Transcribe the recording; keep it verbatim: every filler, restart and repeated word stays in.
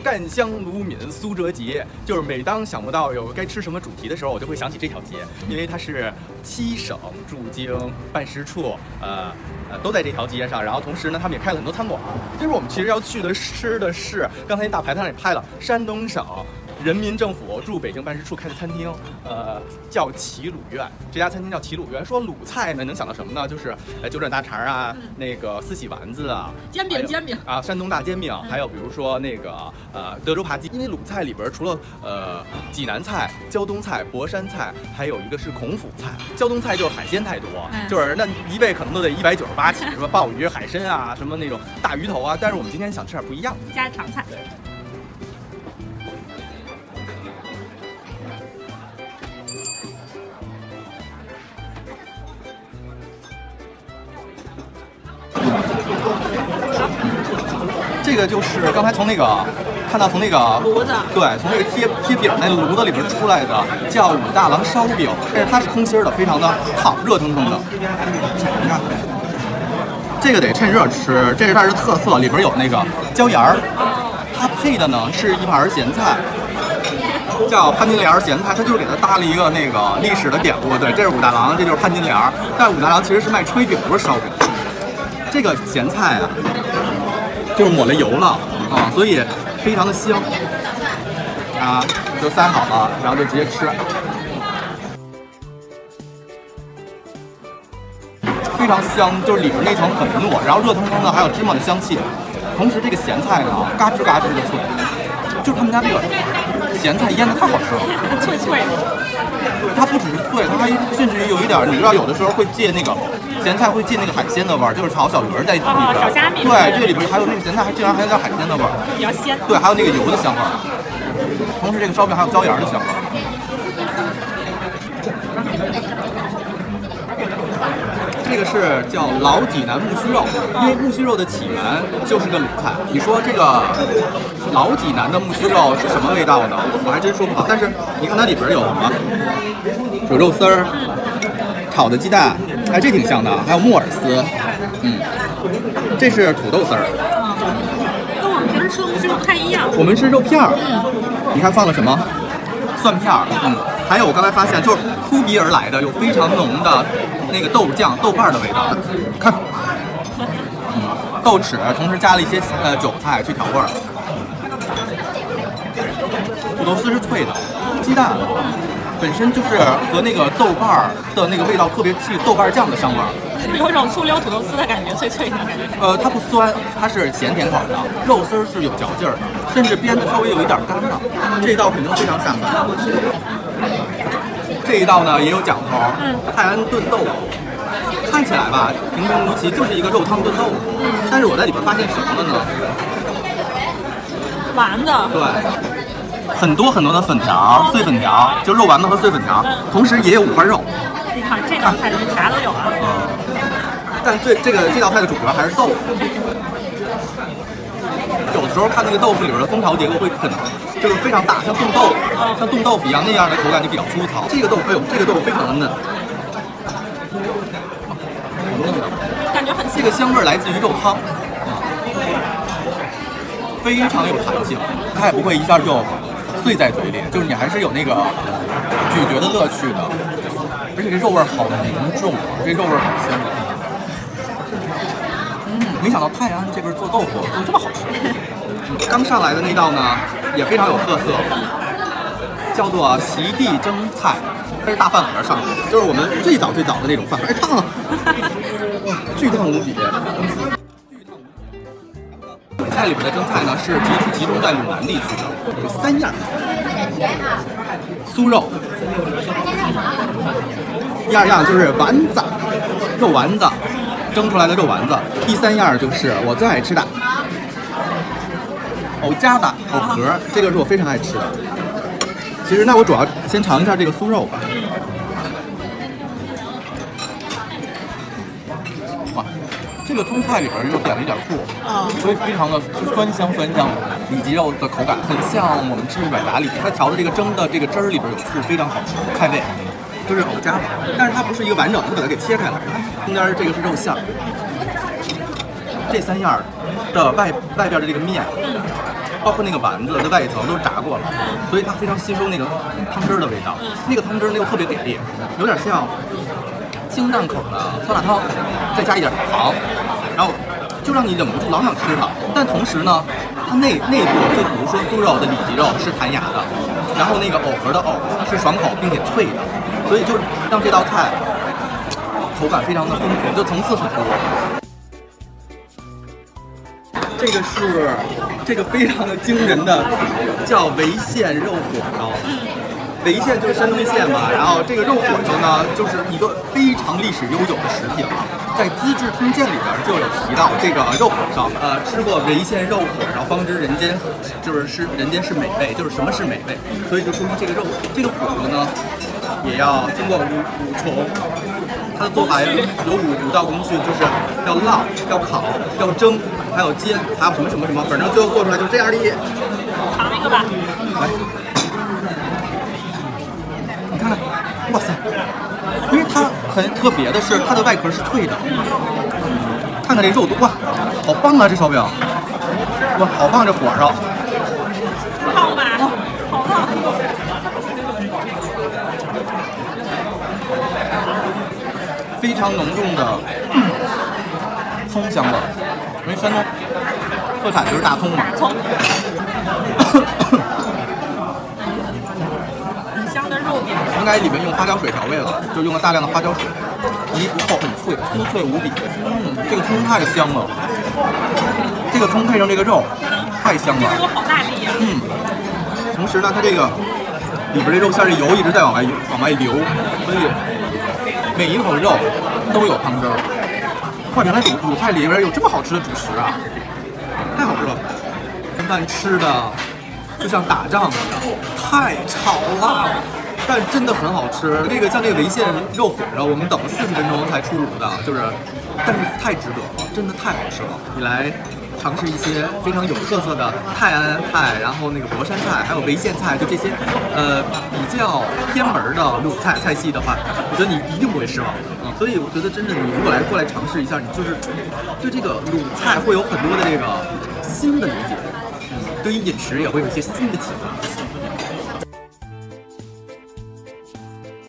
赣香卢闽苏浙节，就是每当想不到有该吃什么主题的时候，我就会想起这条街，因为它是七省驻京办事处，呃呃都在这条街上。然后同时呢，他们也开了很多餐馆。就是我们其实要去的吃的是刚才那大牌子上也拍了，山东省人民政府驻北京办事处开的餐厅，呃，叫齐鲁苑。这家餐厅叫齐鲁苑。说鲁菜呢，能想到什么呢？就是呃九转大肠啊，嗯、那个四喜丸子啊， 煎饼煎饼啊，山东大煎饼，还有比如说那个呃德州扒鸡。因为鲁菜里边除了呃济南菜、胶东菜、博山菜，还有一个是孔府菜。胶东菜就是海鲜太多，嗯、就是那一位可能都得一百九十八起，什么鲍鱼、海参啊，什么那种大鱼头啊。但是我们今天想吃点不一样的， 家常菜。对。 这个就是刚才从那个看到从那个炉子， 对，从那个贴贴饼那炉子里边出来的，叫武大郎烧饼，但是它是空心的，非常的烫，热腾腾的。尝尝，这个得趁热吃，这是它的特色，里边有那个椒盐儿，它配的呢是一盘咸菜，叫潘金莲咸菜，它就是给它搭了一个那个历史的典故。对，这是武大郎，这就是潘金莲，但是武大郎其实是卖炊饼，不是烧饼。这个咸菜啊，就是抹了油了啊，所以非常的香啊，就塞好了，然后就直接吃，非常香，就是里边那层很糯，然后热腾腾的，还有芝麻的香气，同时这个咸菜呢，嘎吱嘎吱的脆，就是他们家这个咸菜腌的太好吃了， 脆脆的。 它不只是脆，它还甚至于有一点，你知道有的时候会借那个咸菜会借那个海鲜的味儿，就是炒小鱼在里边。 哦，小虾米。 对，这里边还有那个咸菜，还竟然还有点海鲜的味儿， 比较鲜。 对，还有那个油的香味儿。同时这个烧饼还有椒盐的香味儿。这个是叫老济南木须肉，因为木须肉的起源就是个鲁菜。你说这个老济南的木须肉是什么味道呢？我还真说不好。但是你看它里边有什么？有肉丝儿，炒的鸡蛋，哎，这挺香的。还有木耳丝，嗯，这是土豆丝儿。 跟我们平时吃的木须肉不太一样。 我们是肉片儿，你看放了什么？蒜片儿，嗯，还有我刚才发现，就是扑鼻而来的有非常浓的那个豆酱、豆瓣的味道，看，嗯，豆豉，同时加了一些呃韭菜去调味儿。土豆丝是脆的，鸡蛋本身就是和那个豆瓣的那个味道特别气，豆瓣酱的香味儿。 有一种醋溜土豆丝的感觉，脆脆的感觉。 呃，它不酸，它是咸甜口的，肉丝是有嚼劲儿的，甚至边稍微有一点干的。这一道肯定非常下饭。这一道呢也有讲头，嗯，泰安炖豆腐，看起来吧平平无奇，就是一个肉汤炖豆腐。嗯，但是我在里边发现什么了呢？ 丸子。对。 很多很多的粉条，碎粉条，就肉丸子和碎粉条，同时也有五花肉。 你看这道菜啥都有啊。 嗯。但最这个这道菜的主角还是豆腐。有的时候看那个豆腐里边的蜂巢结构会很，就是非常大，像冻豆，像冻豆腐一样，那样的口感就比较粗糙。这个豆腐，哎呦，这个豆腐非常的嫩，很嫩的， 感觉很。 这个香味来自于肉汤，非常有弹性，它也不会一下就碎在嘴里，就是你还是有那个咀嚼的乐趣的。而且这肉味好浓重啊，这肉味好香的。嗯，没想到泰安这边做豆腐做这么好吃。刚上来的那道呢，也非常有特色，叫做席地蒸菜，这是大饭盒上的，就是我们最早最早的那种饭盒。哎，烫了，哇，巨烫无比。菜里边的蒸菜呢是集集中在鲁南地区的，有三样：酥肉，第二样就是丸子，肉丸子，蒸出来的肉丸子；第三样就是我最爱吃的藕夹子、藕盒，这个是我非常爱吃的。其实那我主要先尝一下这个酥肉吧。哇，这个蒸菜里边又点了一点醋，啊，所以非常的酸香酸香，里脊肉的口感很像我们吃软炸里，它调的这个蒸的这个汁儿里边有醋，非常好吃，开胃。就是藕夹子，但是它不是一个完整的，把它给切开了，中间这个是肉馅儿。 这三样的外外边的这个面，包括那个丸子的外层都炸过了，所以它非常吸收那个汤汁儿的味道。那个汤汁儿又特别给力，有点像清淡口的酸辣汤，再加一点糖，然后就让你忍不住老想吃它。但同时呢，它内内部就比如说酥肉的里脊肉是弹牙的，然后那个藕盒的藕是爽口并且脆的，所以就让这道菜口感非常的丰富，就层次很多。这个是这个非常的惊人的叫潍县肉火烧。潍县就是山东县嘛，然后这个肉火烧呢，就是一个非常历史悠久的食品了。在《资治通鉴》里边就有提到这个肉火烧，呃，吃过潍县肉火烧，方知人间就是是人间是美味，就是什么是美味，所以就说明这个肉这个火锅呢，也要经过五五重，它的做法有五五道工序，就是要烙、要烤、要蒸，还有煎，还有什么什么什么，反正最后做出来就是这样的。 尝一个吧。 来。你看看，哇塞！因为它很特别的是，它的外壳是脆的。看看这肉多哇，好棒啊！这烧饼，哇，好棒这火烧。 胖吧？好胖。 非常浓重的葱香味，因为山东特产就是大葱嘛。 葱。 应该里面用花椒水调味了，就用了大量的花椒水，皮不厚，很脆，酥脆无比。嗯，这个葱太香了，这个葱配上这个肉，太香了。 这个好大力呀！ 嗯，同时呢，它这个里边这肉馅的油一直在往外往外流，所以每一口肉都有汤汁儿。哇，原来鲁鲁菜里边有这么好吃的主食啊！太好吃了，跟饭吃的就像打仗一样，太炒了。但真的很好吃，这个像这个潍县肉火烧，我们等了四十分钟才出炉的，就是，但是太值得了，真的太好吃了。你来尝试一些非常有特色的泰安菜，然后那个博山菜，还有潍县菜，就这些，呃，比较偏门的鲁菜菜系的话，我觉得你一定不会失望的。嗯，所以我觉得真的，你如果来过来尝试一下，你就是对这个鲁菜会有很多的这个新的理解，嗯，对于饮食也会有一些新的启发。